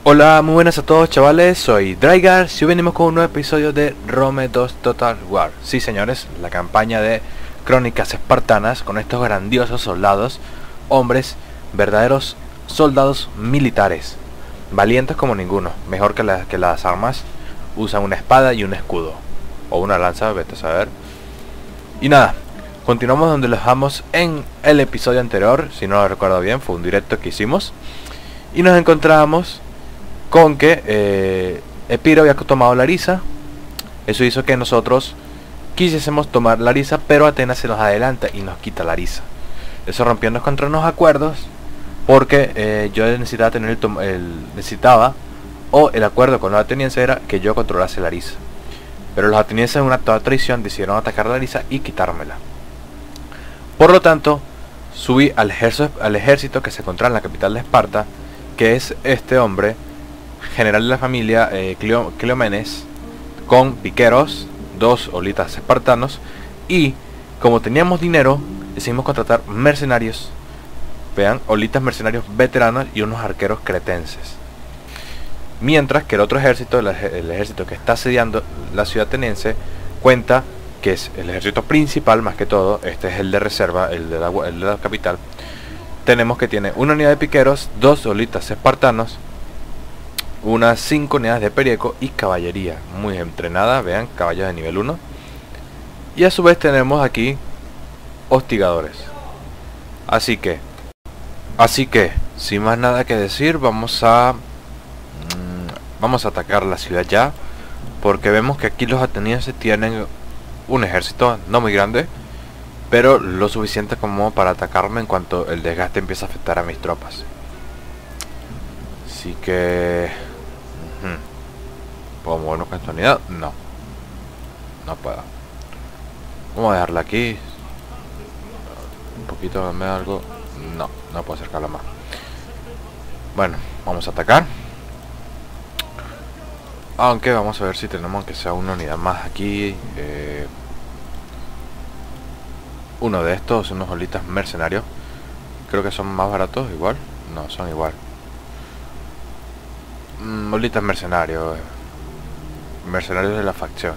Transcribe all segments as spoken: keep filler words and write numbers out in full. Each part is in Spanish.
Hola, muy buenas a todos chavales, soy Drygar y hoy venimos con un nuevo episodio de Rome dos Total War. Sí señores, la campaña de Crónicas Espartanas con estos grandiosos soldados, hombres, verdaderos soldados militares, valientes como ninguno, mejor que, la, que las armas, usan una espada y un escudo, o una lanza, vete a saber. Y nada, continuamos donde los dejamos en el episodio anterior, si no lo recuerdo bien, fue un directo que hicimos. Y nos encontramos con que eh, Epiro había tomado Larisa. Eso hizo que nosotros quisiésemos tomar Larisa, pero Atenas se nos adelanta y nos quita Larisa. Eso rompiendo contra unos acuerdos, porque eh, yo necesitaba tener el, el necesitaba o el acuerdo con los atenienses era que yo controlase Larisa. Pero los atenienses en una toda traición decidieron atacar a Larisa y quitármela. Por lo tanto, subí al ejército, al ejército que se encontraba en la capital de Esparta, que es este hombre, general de la familia eh, Cleo, Cleomenes, con piqueros, dos holitas espartanos, y como teníamos dinero decidimos contratar mercenarios, vean, holitas mercenarios veteranos y unos arqueros cretenses. Mientras que el otro ejército, el, el ejército que está asediando la ciudad ateniense, cuenta que es el ejército principal más que todo, este es el de reserva, el de la, el de la capital. Tenemos que tiene una unidad de piqueros, dos holitas espartanos, unas cinco unidades de perieco y caballería muy entrenada, vean, caballos de nivel uno. Y a su vez tenemos aquí hostigadores. Así que, así que, sin más nada que decir, vamos a mmm, vamos a atacar la ciudad ya, porque vemos que aquí los atenienses tienen un ejército no muy grande, pero lo suficiente como para atacarme en cuanto el desgaste empieza a afectar a mis tropas. Así que ¿puedo movernos con esta unidad? No. No puedo. Vamos a dejarla aquí. Un poquito, dame algo. No, no puedo acercarla más. Bueno, vamos a atacar. Aunque vamos a ver si tenemos que sea una unidad más aquí. Eh, uno de estos, unos holitas mercenarios. Creo que son más baratos, igual. No, son igual. Mm, holitas mercenarios. Mercenarios de la facción.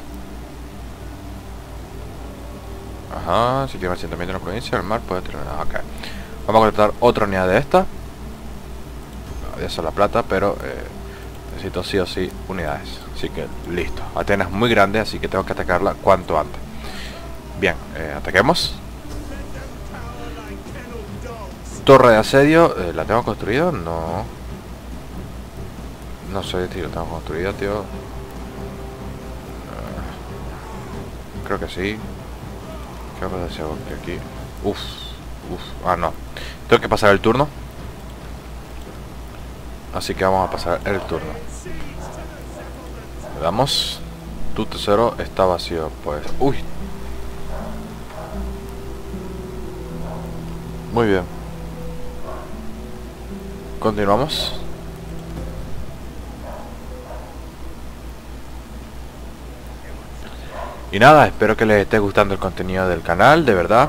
Ajá, si tiene asentamiento en la provincia, el mar puede terminar. Ok. Vamos a contratar otra unidad de esta. Voy a hacer la plata, pero eh, necesito sí o sí unidades. Así que listo. Atenas es muy grande, así que tengo que atacarla cuanto antes. Bien, eh, ataquemos. Torre de asedio, eh, ¿la tengo construida? No. No sé si la tengo construida, tío. Creo que sí. Creo que deseo que aquí. Uf, uf. Ah, no. Tengo que pasar el turno. Así que vamos a pasar el turno. Le damos. Tu tesoro está vacío. Pues. Uy. Muy bien. Continuamos. Y nada, espero que les esté gustando el contenido del canal, de verdad.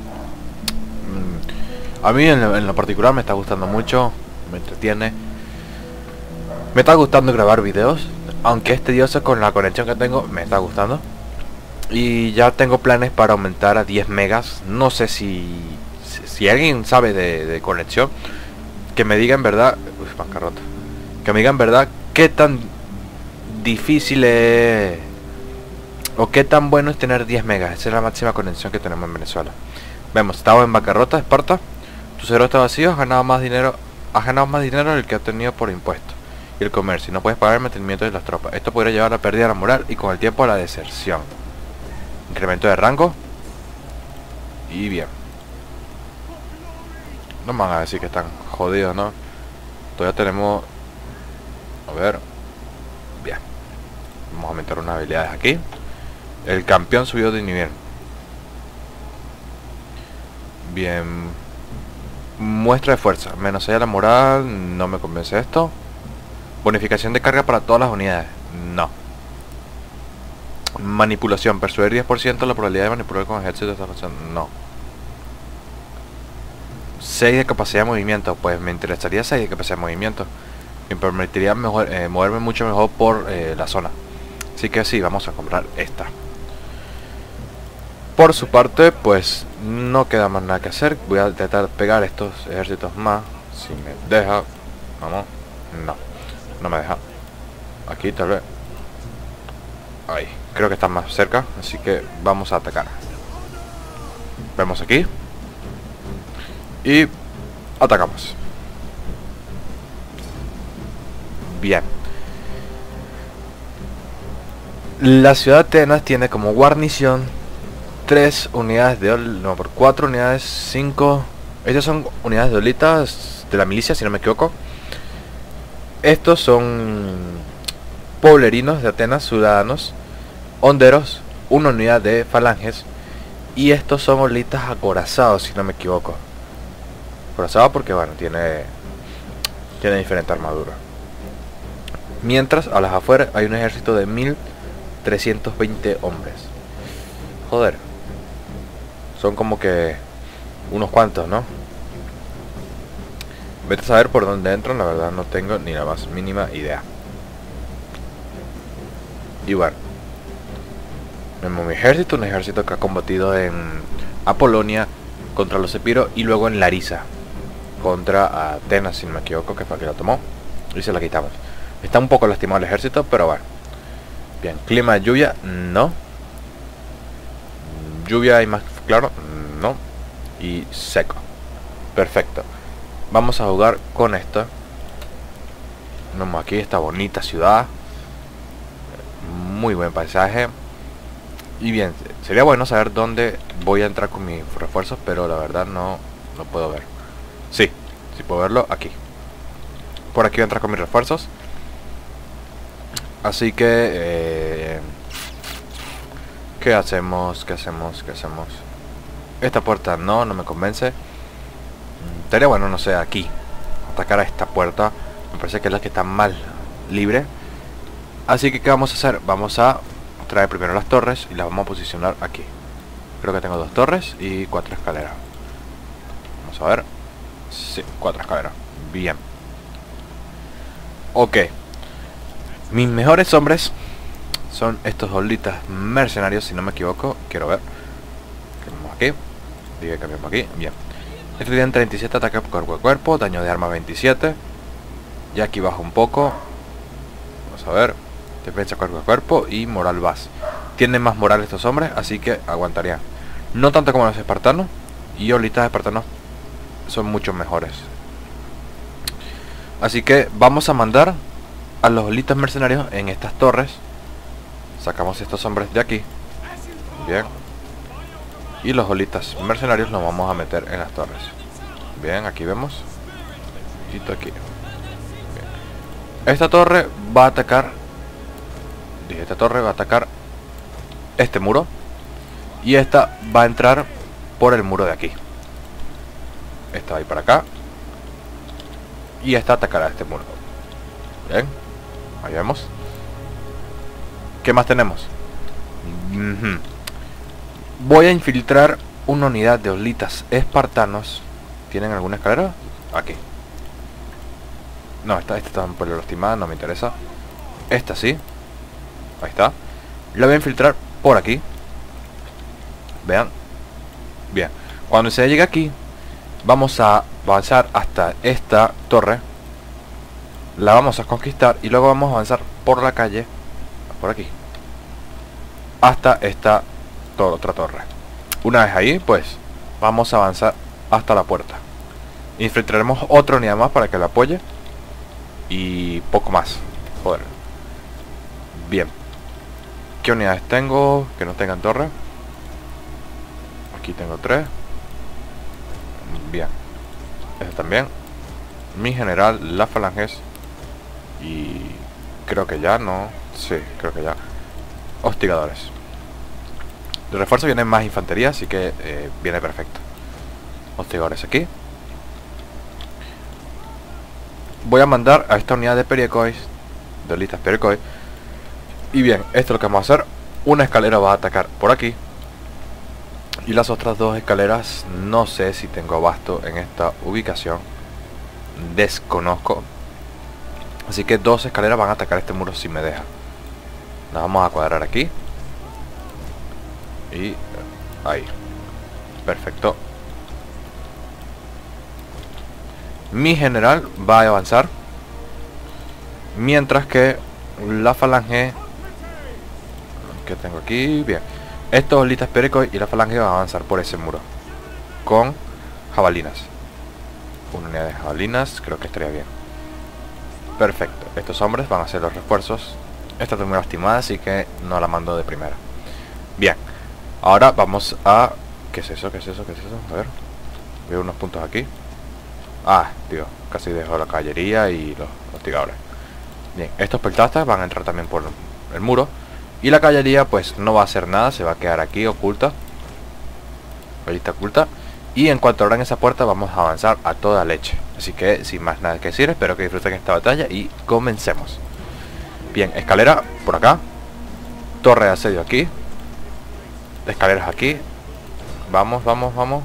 A mí en lo, en lo particular me está gustando mucho, me entretiene. Me está gustando grabar videos, aunque es tedioso con la conexión que tengo, me está gustando. Y ya tengo planes para aumentar a diez megas, no sé si, si, si alguien sabe de, de conexión, que me diga en verdad, uy, bancarrota, que me diga en verdad qué tan difícil es... o qué tan bueno es tener diez megas. Esa es la máxima conexión que tenemos en Venezuela. Vemos, estaba en bancarrota, Esparta. Tu cero está vacío, has ganado más dinero. Has ganado más dinero del que has tenido por impuestos y el comercio. No puedes pagar el mantenimiento de las tropas. Esto podría llevar a la pérdida de la moral y con el tiempo a la deserción. Incremento de rango. Y bien. No me van a decir que están jodidos, ¿no? Todavía tenemos... A ver. Bien. Vamos a aumentar unas habilidades aquí. El campeón subió de nivel. Bien. Muestra de fuerza. Menos allá la moral. No me convence esto. Bonificación de carga para todas las unidades. No. Manipulación. Persuadir diez por ciento la probabilidad de manipular con ejército de esta facción. No. seis de capacidad de movimiento. Pues me interesaría seis de capacidad de movimiento. Me permitiría mejor, eh, moverme mucho mejor por eh, la zona. Así que sí, vamos a comprar esta. Por su parte, pues no queda más nada que hacer. Voy a intentar pegar estos ejércitos más. Si me deja. Vamos. No, no me deja. Aquí tal vez. Ahí, creo que está más cerca. Así que vamos a atacar. Vemos aquí. Y atacamos. Bien. La ciudad de Atenas tiene como guarnición tres unidades de ol... no, por cuatro unidades, cinco. Estas son unidades de olitas de la milicia, si no me equivoco. Estos son pueblerinos de Atenas, ciudadanos, honderos, una unidad de falanges. Y estos son olitas acorazados, si no me equivoco. Acorazados porque, bueno, tiene tiene diferente armadura. Mientras, a las afueras hay un ejército de mil trescientos veinte hombres. Joder. Son como que unos cuantos, ¿no? Vete a saber por dónde entran, la verdad no tengo ni la más mínima idea. Y bueno, vemos mi ejército, un ejército que ha combatido en Apolonia contra los Epiros y luego en Larisa contra Atenas, si no me equivoco, que fue que la tomó y se la quitamos. Está un poco lastimado el ejército, pero bueno. Bien, clima de lluvia, no. Lluvia y más claro, no. Y seco. Perfecto. Vamos a jugar con esto. Vemos aquí esta bonita ciudad. Muy buen paisaje. Y bien, sería bueno saber dónde voy a entrar con mis refuerzos, pero la verdad no, no puedo ver. Sí, sí puedo verlo aquí. Por aquí voy a entrar con mis refuerzos. Así que eh, ¿qué hacemos? ¿Qué hacemos? ¿Qué hacemos? Esta puerta no, no me convence. Estaría bueno, no sé, aquí atacar a esta puerta. Me parece que es la que está mal libre. Así que ¿qué vamos a hacer? Vamos a traer primero las torres y las vamos a posicionar aquí. Creo que tengo dos torres y cuatro escaleras. Vamos a ver. Sí, cuatro escaleras. Bien. Ok. Mis mejores hombres son estos holitas mercenarios, si no me equivoco. Quiero ver. Cambiamos aquí. Digo, cambiamos aquí. Bien. Estos tienen treinta y siete ataques cuerpo a cuerpo. Daño de arma veintisiete. Y aquí bajo un poco. Vamos a ver. Defensa cuerpo a cuerpo y moral base. Tienen más moral estos hombres, así que aguantarían. No tanto como los espartanos. Y holitas espartanos son mucho mejores. Así que vamos a mandar a los holitas mercenarios en estas torres. Sacamos estos hombres de aquí. Bien. Y los holitas mercenarios los vamos a meter en las torres. Bien, aquí vemos. Y aquí. Bien. Esta torre va a atacar. Dije, esta torre va a atacar este muro. Y esta va a entrar por el muro de aquí. Esta va a ir para acá. Y esta atacará este muro. Bien. Ahí vemos. ¿Qué más tenemos? Uh-huh. Voy a infiltrar una unidad de holitas espartanos. ¿Tienen alguna escalera? Aquí. No, esta, esta está un poco lastimada, no me interesa. Esta sí. Ahí está. La voy a infiltrar por aquí. Vean. Bien. Cuando se llegue aquí, vamos a avanzar hasta esta torre. La vamos a conquistar y luego vamos a avanzar por la calle, por aquí, hasta esta to otra torre. Una vez ahí, pues vamos a avanzar hasta la puerta. Infiltraremos otra unidad más para que la apoye. Y poco más. Joder. Bien. ¿Qué unidades tengo que no tengan torre? Aquí tengo tres. Bien. Este también. Mi general, las falanges. Y creo que ya, no. Sí, creo que ya. Hostigadores. De refuerzo viene más infantería, así que eh, viene perfecto. Hostigadores aquí. Voy a mandar a esta unidad de pericois, de holitas pericois. Y bien, esto es lo que vamos a hacer. Una escalera va a atacar por aquí. Y las otras dos escaleras no sé si tengo abasto en esta ubicación. Desconozco. Así que dos escaleras van a atacar este muro si me deja. Nos vamos a cuadrar aquí. Y ahí. Perfecto. Mi general va a avanzar, mientras que la falange que tengo aquí, bien, estos olitas Perecoy y la falange van a avanzar por ese muro con jabalinas. Una unidad de jabalinas, creo que estaría bien. Perfecto, estos hombres van a hacer los refuerzos. Esta está muy lastimada, así que no la mando de primera. Bien, ahora vamos a... ¿Qué es eso? ¿Qué es eso? ¿Qué es eso? A ver, veo unos puntos aquí. Ah, tío, casi dejo la caballería y los hostigadores. Bien, estos peltastas van a entrar también por el muro. Y la caballería pues no va a hacer nada, se va a quedar aquí oculta. Ahorita oculta. Y en cuanto abran esa puerta vamos a avanzar a toda leche. Así que sin más nada que decir, espero que disfruten esta batalla y comencemos. Bien, escalera por acá. Torre de asedio aquí. Escaleras aquí. Vamos, vamos, vamos.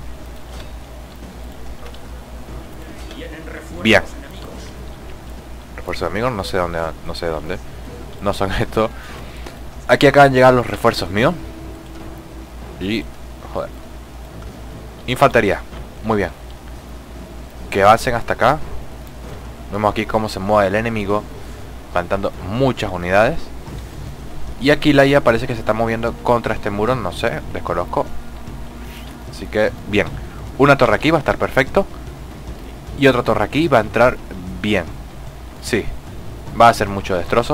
Bien. Refuerzos de amigos, no sé dónde, no sé dónde. No son estos. Aquí acaban de llegar los refuerzos míos. Y... joder. Infantería. Muy bien. Que avancen hasta acá. Vemos aquí cómo se mueve el enemigo, plantando muchas unidades. Y aquí la I A parece que se está moviendo contra este muro. No sé, desconozco. Así que, bien. Una torre aquí va a estar perfecto. Y otra torre aquí va a entrar bien. Sí, va a hacer mucho destrozo.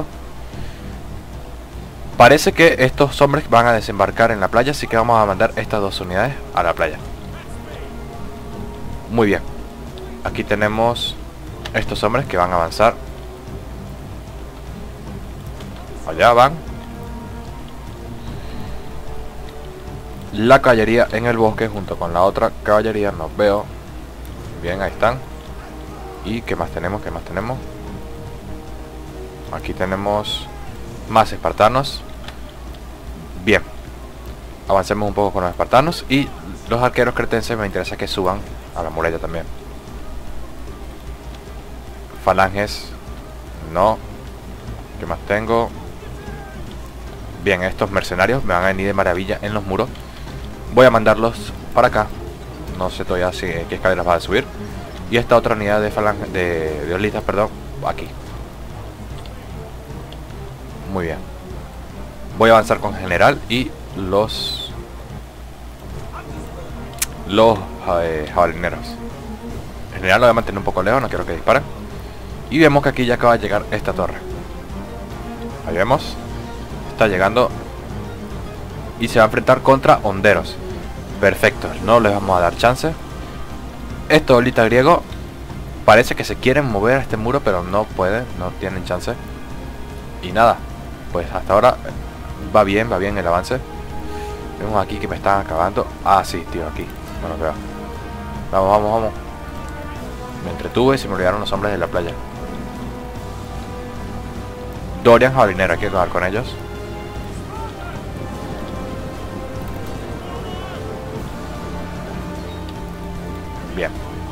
Parece que estos hombres van a desembarcar en la playa, así que vamos a mandar estas dos unidades a la playa. Muy bien. Aquí tenemos estos hombres que van a avanzar. Allá van. La caballería en el bosque junto con la otra caballería, no veo. Bien, ahí están. ¿Y qué más tenemos? ¿Qué más tenemos? Aquí tenemos más espartanos. Bien. Avancemos un poco con los espartanos. Y los arqueros cretenses me interesa que suban a la muralla también. Falanges. No. ¿Qué más tengo? Bien, estos mercenarios me van a venir de maravilla en los muros. Voy a mandarlos para acá. No sé todavía si qué escaleras va a subir. Y esta otra unidad de falange, de, de olitas, perdón, aquí. Muy bien. Voy a avanzar con general y los los eh, jabalineros. En general lo voy a mantener un poco lejos, no quiero que disparen. Y vemos que aquí ya acaba de llegar esta torre. Ahí vemos. Está llegando. Y se va a enfrentar contra honderos. Perfecto, no les vamos a dar chance. Estos olitas griegos parece que se quieren mover a este muro, pero no pueden, no tienen chance. Y nada, pues hasta ahora va bien, va bien el avance. Vemos aquí que me están acabando. Ah, sí, tío, aquí, no los veo. Vamos, vamos, vamos. Me entretuve y se me olvidaron los hombres de la playa. Dorian jabalinero, hay que acabar con ellos. Bien.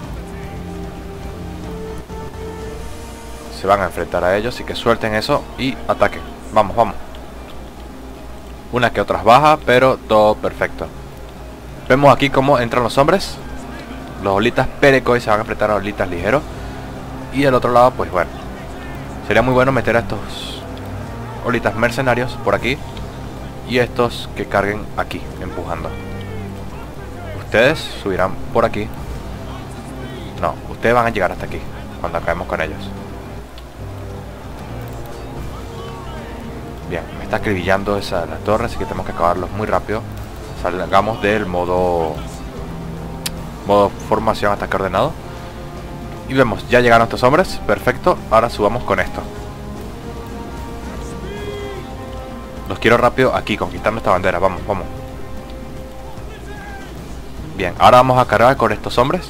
Se van a enfrentar a ellos, así que suelten eso y ataquen. Vamos, vamos. Unas que otras bajas, pero todo perfecto. Vemos aquí cómo entran los hombres. Los olitas Perecoy se van a enfrentar a olitas ligeros. Y del otro lado, pues bueno, sería muy bueno meter a estos olitas mercenarios por aquí. Y estos que carguen aquí, empujando. Ustedes subirán por aquí. No, ustedes van a llegar hasta aquí cuando acabemos con ellos. Bien, me está acribillando esa la torre, así que tenemos que acabarlos muy rápido. Salgamos del modo modo formación ataque ordenado. Y vemos, ya llegaron estos hombres. Perfecto, ahora subamos con esto. Los quiero rápido aquí, conquistando esta bandera. Vamos, vamos. Bien, ahora vamos a cargar con estos hombres.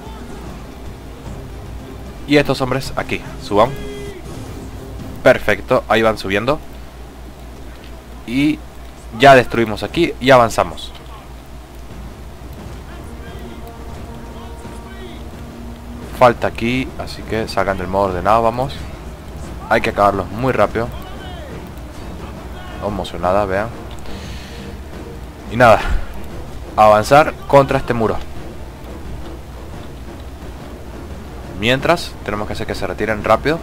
Y estos hombres aquí, suban. Perfecto, ahí van subiendo. Y ya destruimos aquí y avanzamos. Falta aquí, así que salgan del modo ordenado, vamos. Hay que acabarlos muy rápido. Emocionada, vean. Y nada, avanzar contra este muro. Mientras, tenemos que hacer que se retiren rápido.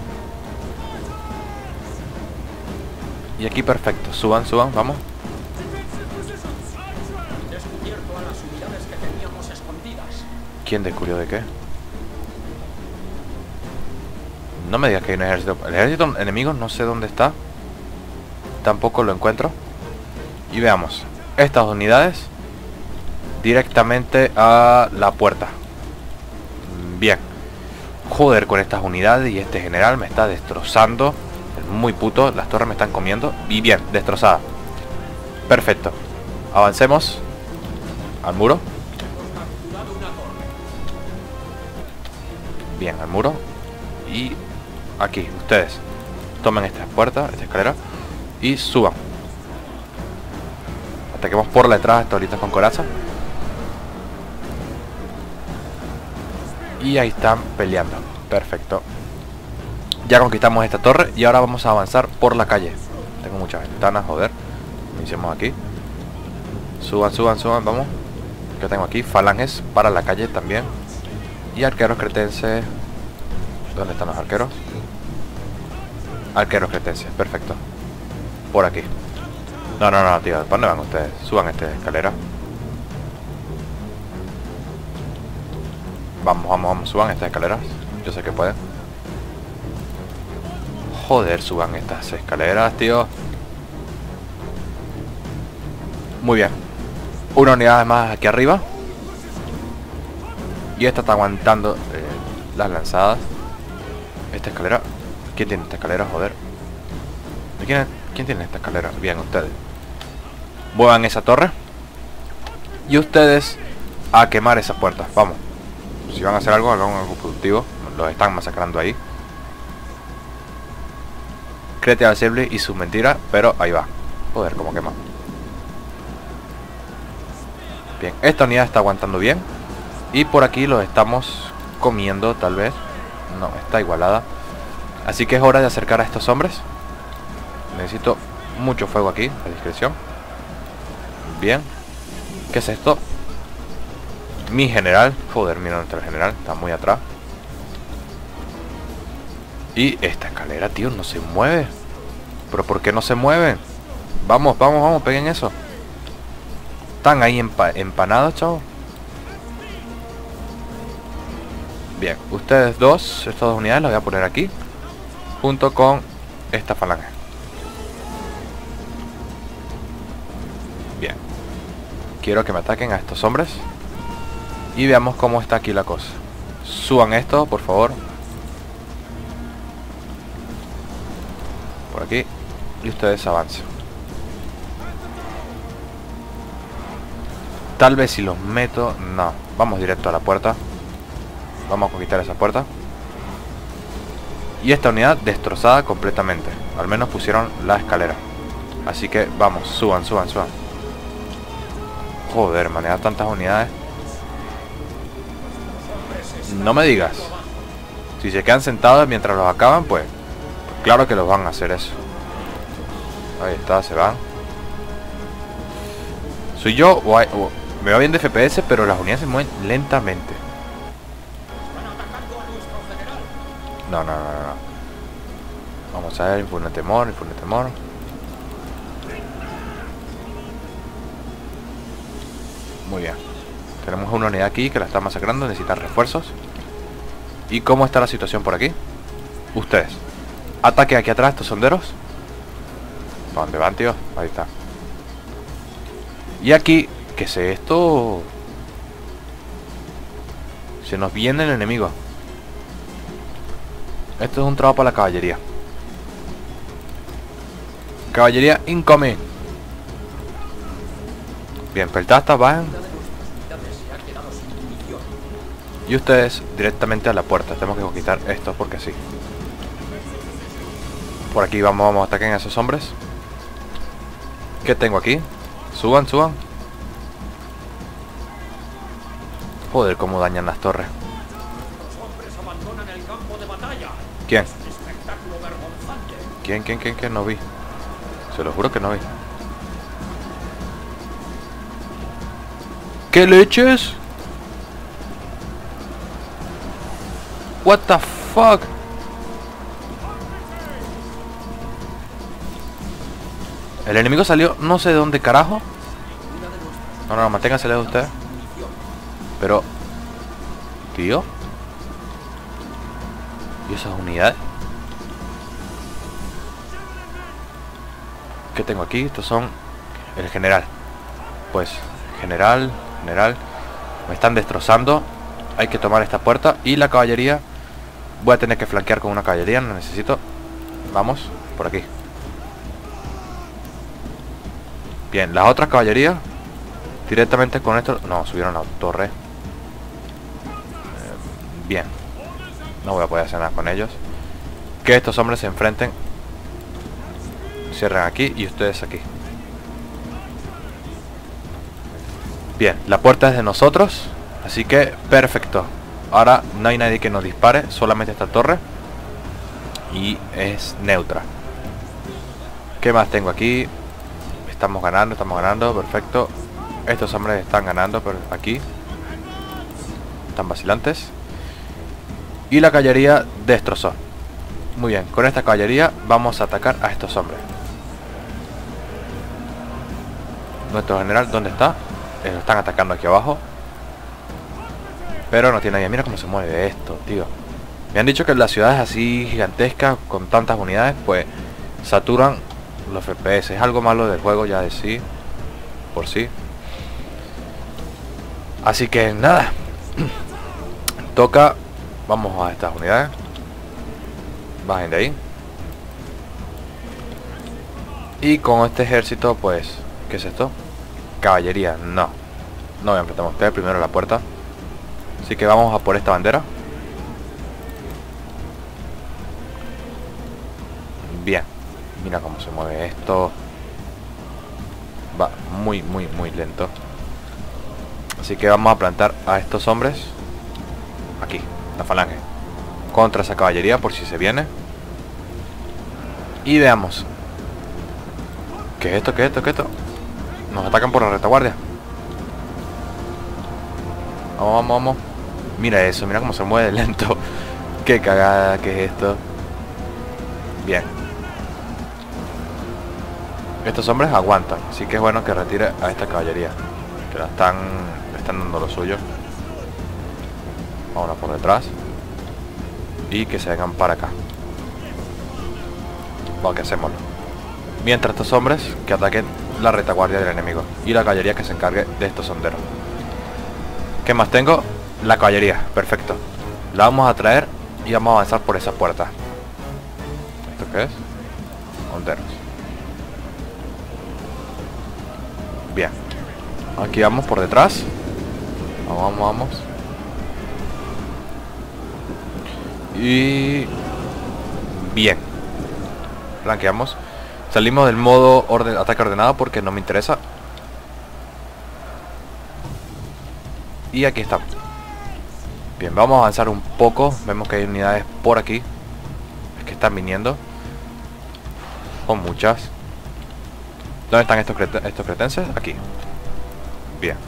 Y aquí perfecto, suban, suban, vamos. Descubierto a las unidades que teníamos escondidas. ¿Quién descubrió de qué? No me digas que hay un ejército. El ejército enemigo no sé dónde está. Tampoco lo encuentro. Y veamos. Estas unidades directamente a la puerta. Bien. Joder con estas unidades. Y este general me está destrozando. Es muy puto. Las torres me están comiendo. Y bien, destrozada. Perfecto. Avancemos al muro. Bien, al muro. Y aquí, ustedes tomen esta puerta, esta escalera, y suban. Ataquemos por la entrada, estos con coraza. Y ahí están peleando. Perfecto. Ya conquistamos esta torre y ahora vamos a avanzar por la calle. Tengo muchas ventanas, joder. Iniciamos aquí. Suban, suban, suban, vamos. Yo tengo aquí falanges para la calle también. Y arqueros cretenses. ¿Dónde están los arqueros? Arqueros cretenses, perfecto. Por aquí. No, no, no, tío, ¿para dónde van ustedes? Suban esta escalera. Vamos, vamos, vamos, suban estas escaleras. Yo sé que pueden. Joder, suban estas escaleras, tío. Muy bien. Una unidad más aquí arriba. Y esta está aguantando eh, las lanzadas. Esta escalera. ¿Quién tiene esta escalera? Joder. ¿Quién, ¿Quién tiene esta escalera? Bien, ustedes. Muevan esa torre. Y ustedes a quemar esas puertas. Vamos. Si van a hacer algo, hagan algo productivo. Los están masacrando ahí. Créete al Sible y sus mentiras. Pero ahí va. Joder, cómo quema. Bien, esta unidad está aguantando bien. Y por aquí los estamos comiendo, tal vez. No, está igualada. Así que es hora de acercar a estos hombres. Necesito mucho fuego aquí, a discreción. Bien. ¿Qué es esto? Mi general. Joder, mira nuestro general. Está muy atrás. Y esta escalera, tío, no se mueve. ¿Pero por qué no se mueven? Vamos, vamos, vamos, peguen eso. Están ahí empa empanados, chavos. Bien, ustedes dos, estas dos unidades las voy a poner aquí. Junto con esta falange. Bien. Quiero que me ataquen a estos hombres. Y veamos cómo está aquí la cosa. Suban esto, por favor. Por aquí. Y ustedes avancen. Tal vez si los meto... No, vamos directo a la puerta. Vamos a conquistar esa puerta. Y esta unidad destrozada completamente. Al menos pusieron la escalera. Así que vamos, suban, suban, suban. Joder, manejar tantas unidades. No me digas. Si se quedan sentados mientras los acaban, pues, pues claro que los van a hacer eso. Ahí está, se van. Soy yo o, hay, o me va bien de F P S, pero las unidades se mueven lentamente. No, no, no, no. Vamos a ver, infunde temor, infunde temor. Muy bien. Tenemos una unidad aquí que la está masacrando, necesita refuerzos. ¿Y cómo está la situación por aquí? Ustedes. Ataque aquí atrás, estos sonderos. ¿Para dónde van, tío? Ahí está. Y aquí, ¿qué es esto? Se nos viene el enemigo. Esto es un trabajo para la caballería. Caballería incoming. Bien, peltastas bajan. Y ustedes directamente a la puerta. Tenemos que conquistar esto porque sí. Por aquí vamos, vamos a atacar a esos hombres. ¿Qué tengo aquí? Suban, suban. Joder, cómo dañan las torres. Los hombres abandonan el campo de batalla. ¿Quién? espectáculo vergonzante. ¿Quién, quién, quién, quién? No vi. Se lo juro que no vi. ¿Qué leches? What the fuck? El enemigo salió no sé de dónde carajo. No, no, manténganse lejos de ustedes. Pero... Tío. ¿Y esas unidades? ¿Qué tengo aquí? Estos son... El general. Pues... General... General... Me están destrozando. Hay que tomar esta puerta. Y la caballería... Voy a tener que flanquear con una caballería. No necesito... Vamos. Por aquí. Bien, las otras caballerías directamente con esto... No, subieron a la torre. eh, Bien. No voy a poder hacer nada con ellos. Que estos hombres se enfrenten. Cierren aquí y ustedes aquí. Bien, la puerta es de nosotros. Así que, perfecto. Ahora no hay nadie que nos dispare. Solamente esta torre. Y es neutra. ¿Qué más tengo aquí? Estamos ganando, estamos ganando, perfecto. Estos hombres están ganando por aquí. Están vacilantes. Y la caballería destrozó. Muy bien, con esta caballería vamos a atacar a estos hombres. Nuestro general, ¿dónde está? Eh, lo están atacando aquí abajo. Pero no tiene nadie. Mira cómo se mueve esto, tío. Me han dicho que las ciudades así gigantescas, con tantas unidades, pues saturan los F P S. Es algo malo del juego ya de sí. Por sí. Así que nada. Toca. Vamos a estas unidades. Bajen de ahí. Y con este ejército, pues... ¿Qué es esto? Caballería, no. No voy a enfrentar a ustedes, primero la puerta. Así que vamos a por esta bandera. Bien. Mira cómo se mueve esto. Va muy, muy, muy lento. Así que vamos a plantar a estos hombres aquí, la falange, contra esa caballería por si se viene. Y veamos. ¿Qué es esto? ¿Qué es esto? ¿Qué es esto? Nos atacan por la retaguardia. Vamos, vamos, vamos. Mira eso, mira cómo se mueve lento. Qué cagada, ¿qué es esto? Bien. Estos hombres aguantan, así que es bueno que retire a esta caballería, que la están, le están dando lo suyo. Vámonos por detrás. Y que se vengan para acá. Vamos, que hacemos. Mientras estos hombres que ataquen la retaguardia del enemigo. Y la caballería que se encargue de estos honderos. ¿Qué más tengo? La caballería, perfecto. La vamos a traer y vamos a avanzar por esa puerta. ¿Esto qué es? Honderos. Bien. Aquí vamos por detrás. Vamos, vamos, vamos. Y... Bien. Flanqueamos. Salimos del modo orden, ataque ordenado porque no me interesa. Y aquí estamos. Bien, vamos a avanzar un poco. Vemos que hay unidades por aquí. Es que están viniendo. Son muchas. ¿Dónde están estos, creten estos cretenses? Aquí. Bien.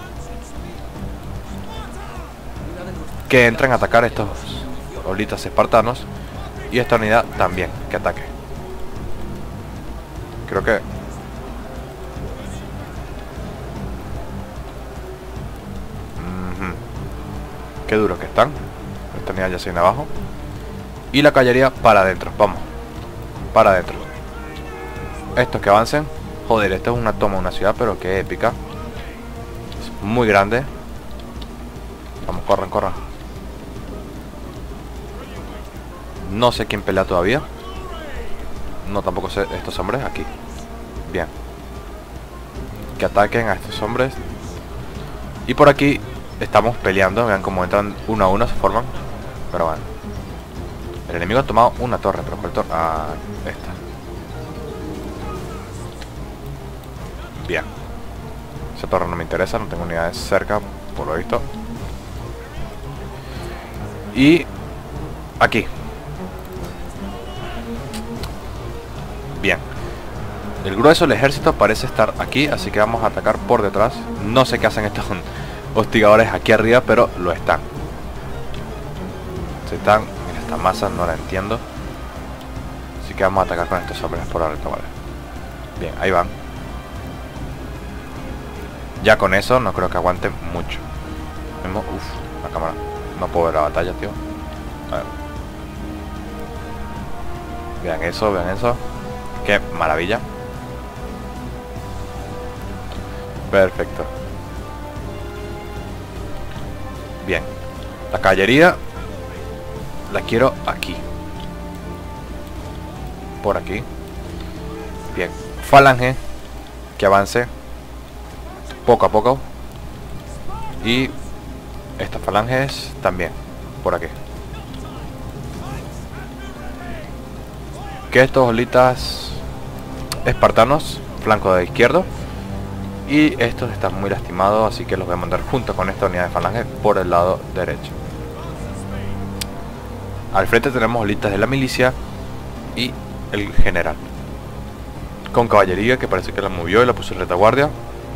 Que entren a atacar estos olitas espartanos. Y esta unidad también, que ataque. Creo que... Mm-hmm. Qué duros que están. Esta unidad ya se viene abajo. Y la caballería para adentro, vamos. Para adentro. Estos que avancen. Joder, esto es una toma de una ciudad, pero que épica. Es muy grande. Vamos, corran, corran. No sé quién pelea todavía. No, tampoco sé estos hombres aquí. Bien. Que ataquen a estos hombres. Y por aquí estamos peleando. Vean cómo entran uno a uno, se forman. Pero bueno. El enemigo ha tomado una torre, pero ¿cuál torre? Ah, esta. Bien. Esa torre no me interesa, no tengo unidades cerca, por lo visto. Y aquí. El grueso del ejército parece estar aquí, así que vamos a atacar por detrás. No sé qué hacen estos hostigadores aquí arriba, pero lo están. Se están... Mira, esta masa no la entiendo. Así que vamos a atacar con estos hombres por la retaguardia. Bien, ahí van. Ya con eso no creo que aguanten mucho. Uf, la cámara. No puedo ver la batalla, tío. A ver. Vean eso, vean eso. Qué maravilla. Perfecto. Bien. La caballería la quiero aquí. Por aquí. Bien. Falange que avance poco a poco. Y estas falanges también por aquí. Que estos olitas espartanos, flanco de izquierdo. Y estos están muy lastimados, así que los voy a mandar junto con esta unidad de falange por el lado derecho. Al frente tenemos olitas de la milicia y el general. Con caballería que parece que la movió y la puso en retaguardia.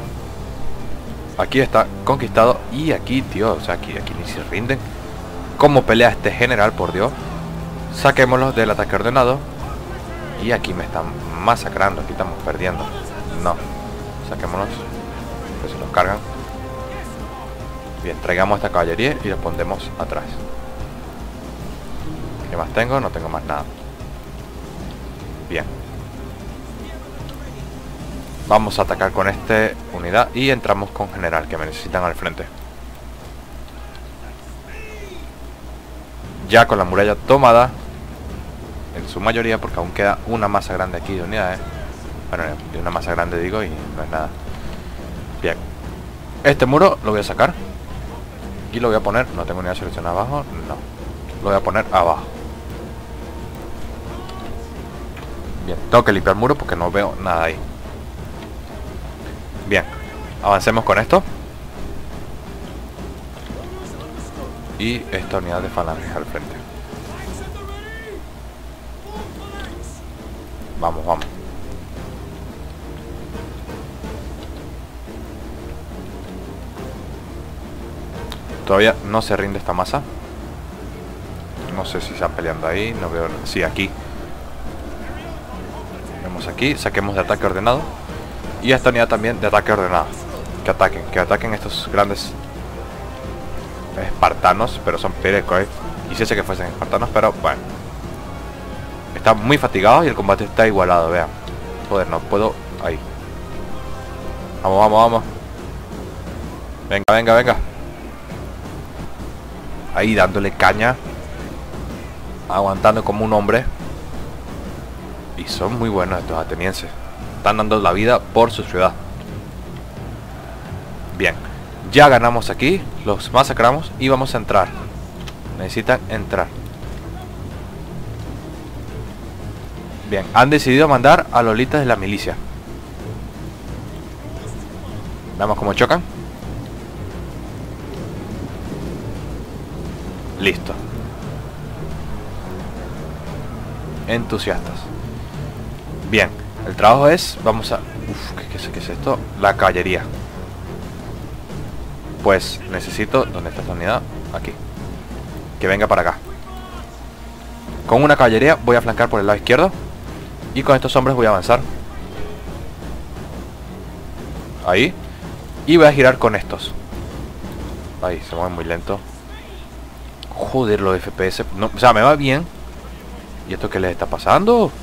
Aquí está conquistado. Y aquí, tío, o sea, aquí, aquí ni se rinden. ¿Cómo pelea este general, por Dios? Saquémoslos del ataque ordenado. Y aquí me están masacrando. Aquí estamos perdiendo. No. Saquémonos. Pues se los cargan. Bien, traigamos esta caballería y los pondremos atrás. ¿Qué más tengo? No tengo más nada. Bien. Vamos a atacar con esta unidad y entramos con general, que me necesitan al frente. Ya con la muralla tomada, en su mayoría, porque aún queda una masa grande aquí de unidades. Bueno, de una masa grande digo, y no es nada. Bien. Este muro lo voy a sacar. Y lo voy a poner, no tengo unidad seleccionada abajo, no. Lo voy a poner abajo. Bien, tengo que limpiar el muro porque no veo nada ahí. Bien, avancemos con esto. Y esta unidad de falanges al frente. Vamos, vamos. Todavía no se rinde esta masa. No sé si están peleando ahí. No veo... Sí, aquí. Vemos aquí. Saquemos de ataque ordenado. Y esta unidad también de ataque ordenado. Que ataquen. Que ataquen estos grandes espartanos. Pero son perecos, ¿eh? Quisiese que fuesen espartanos, pero bueno. Están muy fatigados y el combate está igualado, vean. Joder, no puedo... Ahí. Vamos, vamos, vamos. Venga, venga, venga. Ahí dándole caña. Aguantando como un hombre. Y son muy buenos estos atenienses. Están dando la vida por su ciudad. Bien. Ya ganamos aquí. Los masacramos y vamos a entrar. Necesitan entrar. Bien. Han decidido mandar a lolitas de la milicia. Veamos cómo chocan. Listo. Entusiastas. Bien, el trabajo es... Vamos a... Uf, ¿qué, qué, qué es esto? La caballería. Pues necesito... ¿Dónde está esta unidad? Aquí. Que venga para acá. Con una caballería voy a flancar por el lado izquierdo. Y con estos hombres voy a avanzar. Ahí. Y voy a girar con estos. Ahí, se mueven muy lento. Joder, los F P S. No, o sea, me va bien. ¿Y esto qué les está pasando?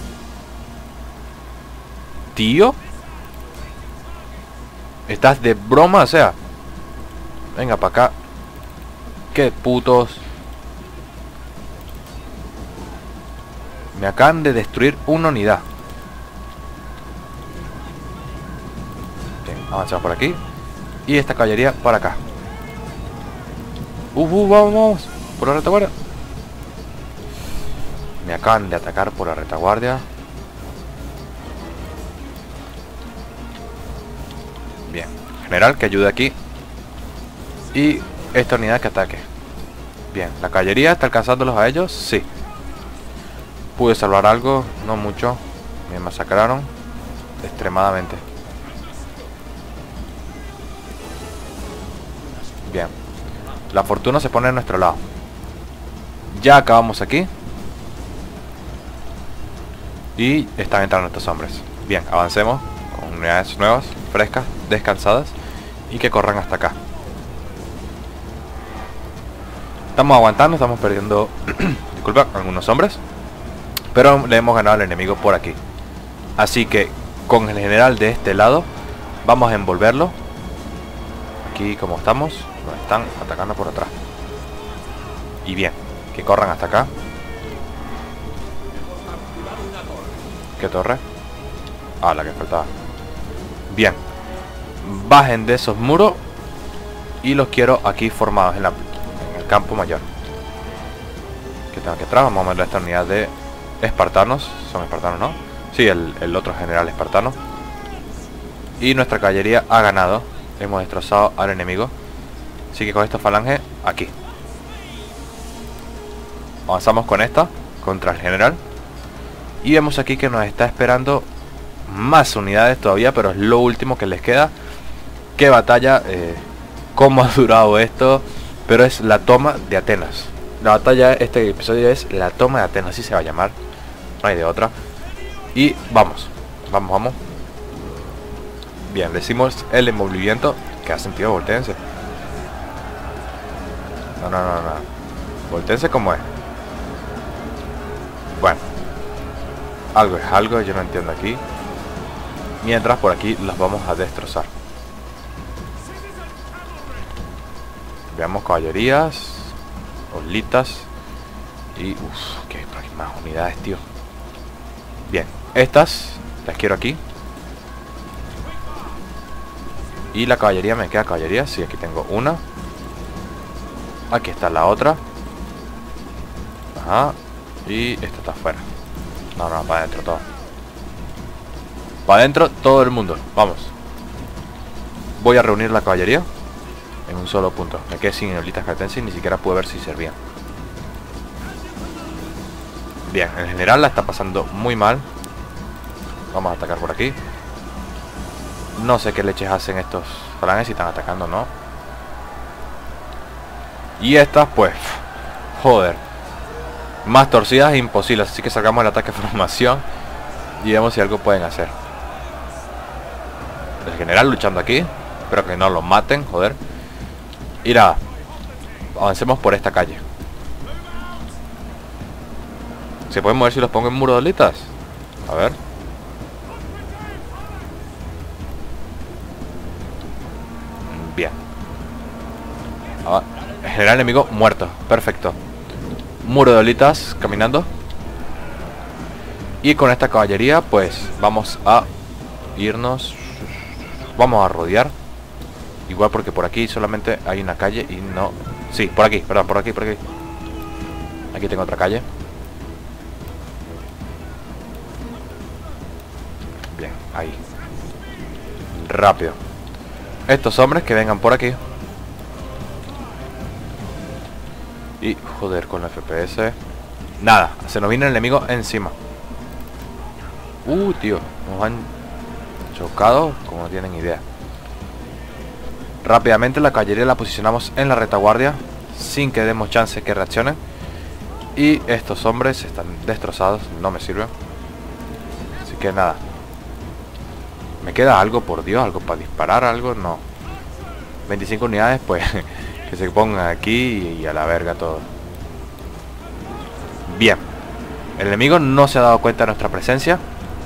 Tío. ¿Estás de broma? O sea. Venga, para acá. Qué putos. Me acaban de destruir una unidad. Bien, avanzamos por aquí. Y esta caballería para acá. Uh, uh, vamos, vamos. Por la retaguardia. Me acaban de atacar por la retaguardia. Bien. General que ayude aquí. Y esta unidad que ataque. Bien. ¿La caballería está alcanzándolos a ellos? Sí. Pude salvar algo. No mucho. Me masacraron. extremadamente. Bien. La fortuna se pone a nuestro lado. Ya acabamos aquí. Y están entrando estos hombres. Bien, avancemos con unidades nuevas, frescas, descansadas. Y que corran hasta acá. Estamos aguantando, estamos perdiendo disculpa, algunos hombres, pero le hemos ganado al enemigo por aquí. Así que con el general de este lado vamos a envolverlo. Aquí como estamos, nos están atacando por atrás. Y bien, que corran hasta acá. ¿Qué torre? Ah, la que faltaba. Bien, bajen de esos muros y los quiero aquí formados en, la, en el campo mayor. Que tengo aquí atrás. Vamos a ver esta unidad de espartanos. Son espartanos, ¿no? Sí, el, el otro general espartano. Y nuestra caballería ha ganado. Hemos destrozado al enemigo. Así que con esta falange aquí. Avanzamos con esta contra el general. Y vemos aquí que nos está esperando más unidades todavía, pero es lo último que les queda. Qué batalla, eh, cómo ha durado esto. Pero es la toma de Atenas. La batalla, este episodio es la toma de Atenas, así se va a llamar. No hay de otra. Y vamos, vamos, vamos. Bien, decimos el envolvimiento. Que ha sentido, voltéense. No, no, no, no. Voltéense como es. Bueno, algo es algo, yo no entiendo aquí. Mientras por aquí los vamos a destrozar. Veamos caballerías, olitas. Y uff, que hay más unidades, tío. Bien, estas las quiero aquí. Y la caballería, me queda caballería. Sí, aquí tengo una. Aquí está la otra. Ajá. Y esta está afuera. No, no, para adentro todo. Para adentro todo el mundo. Vamos. Voy a reunir la caballería en un solo punto. Me quedé sin olitas cartenses y ni siquiera pude ver si servían. Bien, en general la está pasando muy mal. Vamos a atacar por aquí. No sé qué leches hacen estos falanges, si están atacando o no. Y estas pues, joder, más torcidas e imposibles. Así que sacamos el ataque de formación y vemos si algo pueden hacer. El general luchando aquí. Espero que no lo maten, joder. Y nada, avancemos por esta calle. ¿Se pueden mover si los pongo en muro de olitas? A ver. Bien. Ah, general enemigo muerto. Perfecto. Muro de olitas caminando. Y con esta caballería pues vamos a irnos. Vamos a rodear. Igual porque por aquí solamente hay una calle y no... Sí, por aquí, perdón, por aquí, por aquí. Aquí tengo otra calle. Bien, ahí. Rápido. Estos hombres que vengan por aquí. Y joder con la F P S. Nada, se nos viene el enemigo encima. Uh, tío, nos han chocado como no tienen idea. Rápidamente la caballería la posicionamos en la retaguardia sin que demos chance que reaccionen. Y estos hombres están destrozados, no me sirven. Así que nada. ¿Me queda algo, por Dios? ¿Algo para disparar? ¿Algo? No. veinticinco unidades, pues que se pongan aquí y a la verga todo. Bien. El enemigo no se ha dado cuenta de nuestra presencia.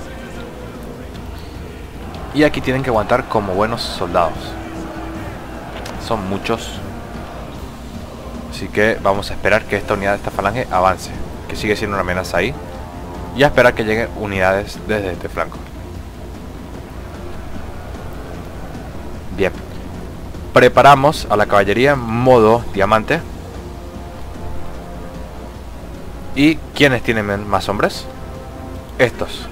Y aquí tienen que aguantar como buenos soldados. Son muchos. Así que vamos a esperar que esta unidad de esta falange avance. Que sigue siendo una amenaza ahí. Y a esperar que lleguen unidades desde este flanco. Bien. Preparamos a la caballería en modo diamante. ¿Y quiénes tienen más hombres? Estos.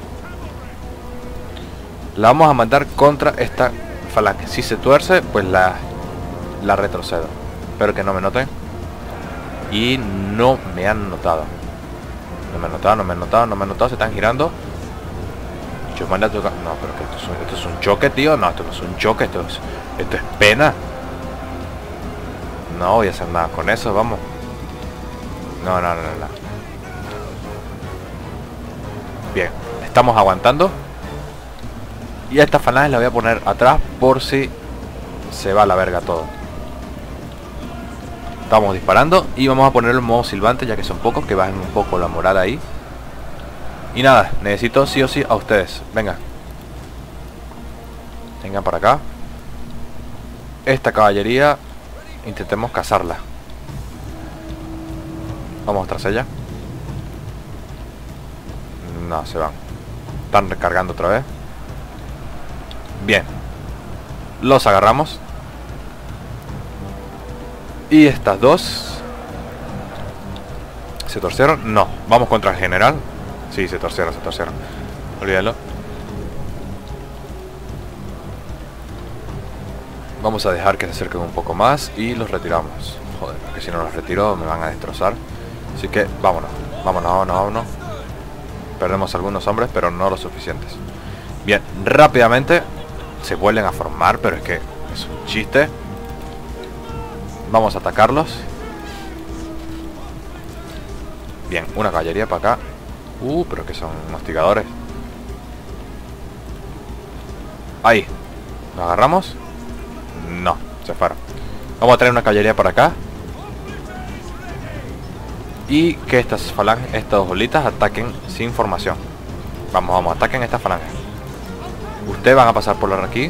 La vamos a mandar contra esta falange. Si se tuerce, pues la, la retrocedo. Espero que no me noten. Y no me han notado. No me han notado, no me han notado, no me han notado. Se están girando. Yo mandé a tocar. No, pero que esto es, un, esto es un choque, tío. No, esto no es un choque, esto es, esto es pena. No voy a hacer nada con eso, vamos. No, no, no, no, no. Bien, estamos aguantando. Y a esta falange la voy a poner atrás por si se va a la verga todo. Estamos disparando y vamos a ponerlo en modo silbante, ya que son pocos, que bajen un poco la moral ahí. Y nada, necesito sí o sí a ustedes. Vengan. Vengan para acá. Esta caballería, intentemos cazarla. Vamos tras ella. No, se van. Están recargando otra vez. Bien. Los agarramos. Y estas dos ¿se torcieron? No. Vamos contra el general. Sí, se torcieron, se torcieron. Olvídalo. Vamos a dejar que se acerquen un poco más y los retiramos. Joder, porque si no los retiro me van a destrozar. Así que vámonos, vámonos, vámonos, vámonos. Perdemos algunos hombres, pero no los suficientes. Bien, rápidamente se vuelven a formar, pero es que es un chiste. Vamos a atacarlos. Bien, una caballería para acá. Uh, pero que son hostigadores. Ahí. ¿Lo agarramos? No, se fueron. Vamos a traer una caballería para acá. Y que estas falanges, estas bolitas ataquen sin formación. Vamos, vamos, ataquen esta falange. Ustedes van a pasar por aquí.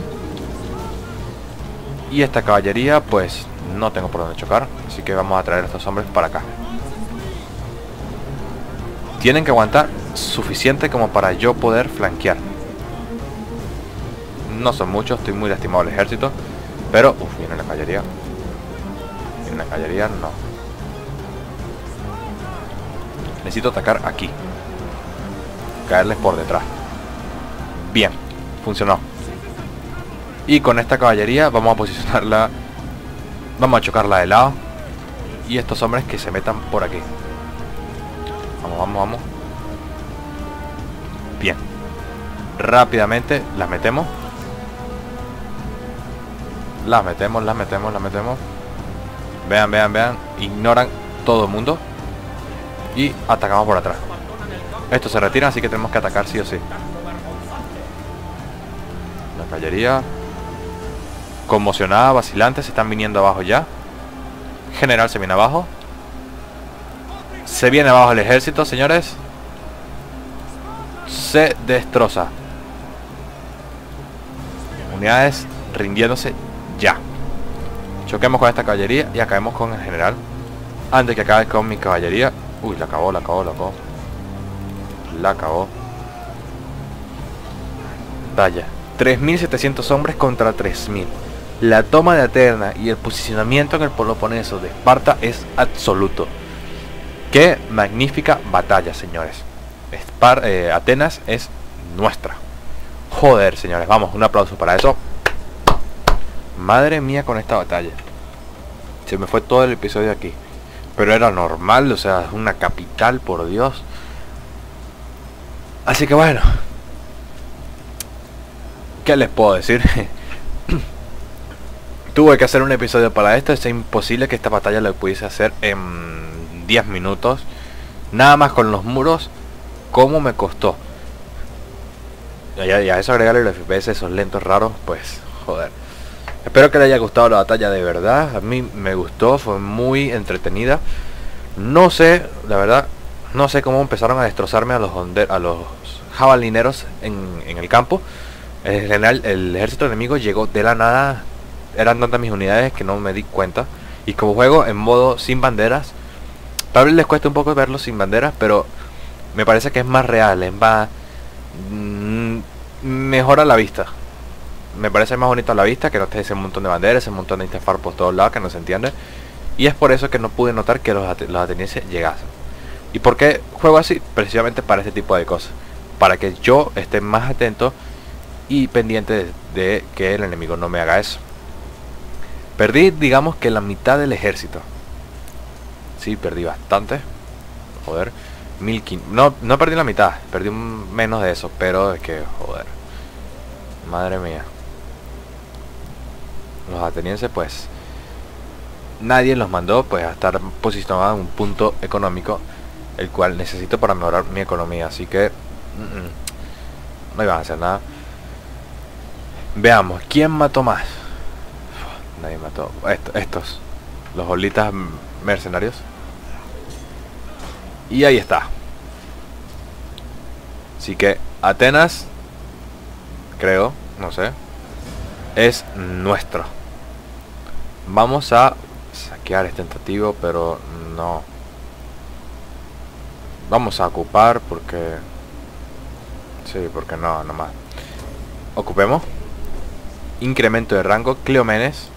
Y esta caballería, pues no tengo por dónde chocar. Así que vamos a traer a estos hombres para acá. Tienen que aguantar suficiente como para yo poder flanquear. No son muchos, estoy muy lastimado del ejército. Pero, uff, viene la caballería. Viene la caballería, no. Necesito atacar aquí. Caerles por detrás. Bien, funcionó. Y con esta caballería vamos a posicionarla. Vamos a chocarla de lado. Y estos hombres que se metan por aquí. Vamos, vamos, vamos. Bien. Rápidamente las metemos. Las metemos, las metemos, las metemos. Vean, vean, vean. Ignoran todo el mundo. Y atacamos por atrás. Estos se retiran, así que tenemos que atacar sí o sí. La caballería conmocionada, vacilante. Se están viniendo abajo ya. General se viene abajo. Se viene abajo el ejército, señores. Se destroza. Unidades rindiéndose ya. Choquemos con esta caballería y acabemos con el general. Antes que acabe con mi caballería. Uy, la acabó, la acabó, la acabó. La acabó. Vaya, tres mil setecientos hombres contra tres mil. La toma de Atenas y el posicionamiento en el Peloponeso de Esparta es absoluto. Qué magnífica batalla, señores. Espar eh, Atenas es nuestra. Joder, señores, vamos, un aplauso para eso. Madre mía con esta batalla. Se me fue todo el episodio aquí. Pero era normal, o sea, es una capital, por Dios. Así que bueno. ¿Qué les puedo decir? Tuve que hacer un episodio para esto. Es imposible que esta batalla la pudiese hacer en diez minutos. Nada más con los muros. ¿Cómo me costó? Y a, y a eso agregarle el F P S, esos lentos raros, pues, joder. Espero que les haya gustado la batalla de verdad. A mí me gustó, fue muy entretenida. No sé, la verdad, no sé cómo empezaron a destrozarme a los, a los jabalineros en, en el campo. El general, el ejército enemigo llegó de la nada. Eran tantas mis unidades que no me di cuenta. Y como juego en modo sin banderas, tal vez les cueste un poco verlo sin banderas, pero me parece que es más real, es más... Mmm, mejora la vista. Me parece más bonito a la vista que no esté ese montón de banderas, ese montón de interfaz por todos lados que no se entiende. Y es por eso que no pude notar que los, los atenienses llegasen. ¿Y por qué juego así? Precisamente para este tipo de cosas. Para que yo esté más atento y pendiente de, de que el enemigo no me haga eso. Perdí, digamos que la mitad del ejército. Sí, perdí bastante. Joder. mil quinientos. No, no perdí la mitad, perdí un menos de eso, pero es que, joder. Madre mía. Los atenienses, pues, nadie los mandó pues a estar posicionados en un punto económico el cual necesito para mejorar mi economía, así que mm, mm, no iban a hacer nada. Veamos, ¿quién mató más? Uf, nadie mató. Esto, estos, los holitas mercenarios. Y ahí está. Así que Atenas, creo, no sé, es nuestro. Vamos a saquear este tentativo, pero no. Vamos a ocupar porque... Sí, porque no, nomás. Ocupemos. Incremento de rango, Cleomenes.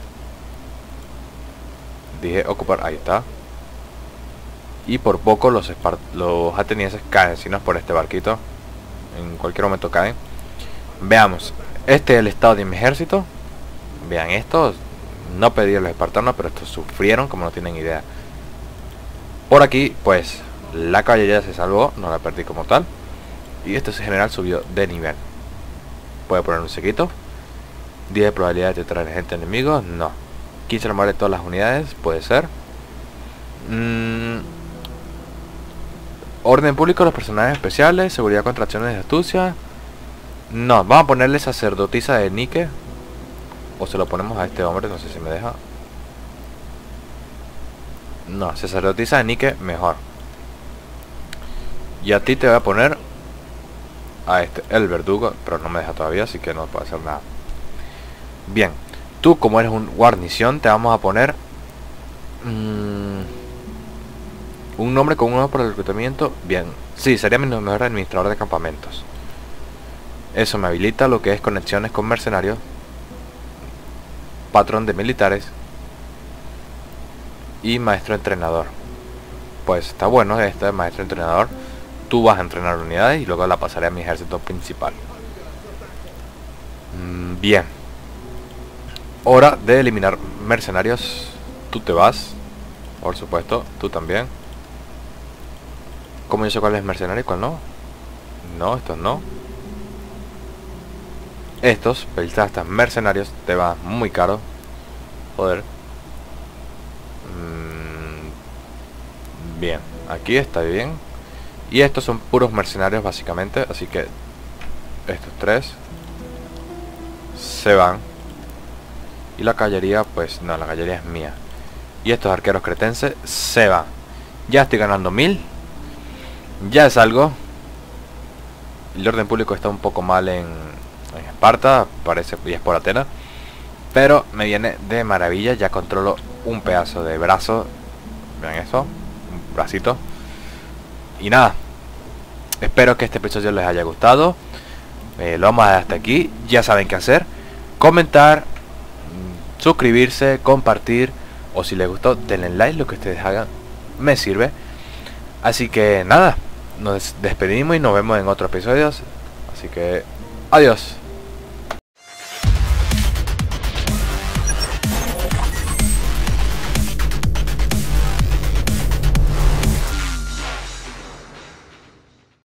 Dije ocupar, ahí está. Y por poco los, los atenienses caen, si no es por este barquito. En cualquier momento caen. Veamos. Este es el estado de mi ejército. Vean esto. No pedí a los espartanos, pero estos sufrieron como no tienen idea. Por aquí, pues, la caballería se salvó, no la perdí como tal. Y este general subió de nivel. Puede poner un sequito. diez de probabilidad de traer gente enemigos, no. quince de todas las unidades, puede ser. Mm. Orden público, los personajes especiales, seguridad contra acciones de astucia. No, vamos a ponerle sacerdotisa de Nike. O se lo ponemos a este hombre, no sé si me deja. No, sacerdotisa de Nike, mejor. Y a ti te voy a poner a este, el verdugo, pero no me deja todavía, así que no puedo hacer nada. Bien, tú como eres un guarnición, te vamos a poner mmm, un nombre con uno por el reclutamiento. Bien, sí, sería mi mejor administrador de campamentos. Eso me habilita lo que es conexiones con mercenarios, patrón de militares y maestro entrenador. Pues está bueno este de maestro entrenador. Tú vas a entrenar unidades y luego la pasaré a mi ejército principal. mm, Bien. Hora de eliminar mercenarios. Tú te vas, por supuesto, tú también. ¿Cómo yo sé cuál es mercenario y cuál no? No, estos no. Estos, peltastas mercenarios, te va muy caro. Joder. mm, Bien, aquí está bien. Y estos son puros mercenarios básicamente, así que estos tres se van. Y la caballería, pues no, la caballería es mía. Y estos arqueros cretenses se van. Ya estoy ganando mil. Ya es algo. El orden público está un poco mal en, en Esparta, parece, y es por Atenas. Pero me viene de maravilla, ya controlo un pedazo de brazo. Vean eso, un bracito. Y nada, espero que este episodio les haya gustado. eh, Lo vamos a dejar hasta aquí. Ya saben qué hacer: comentar, suscribirse, compartir, o si les gustó denle like, lo que ustedes hagan me sirve. Así que nada, nos despedimos y nos vemos en otros episodios. Así que adiós.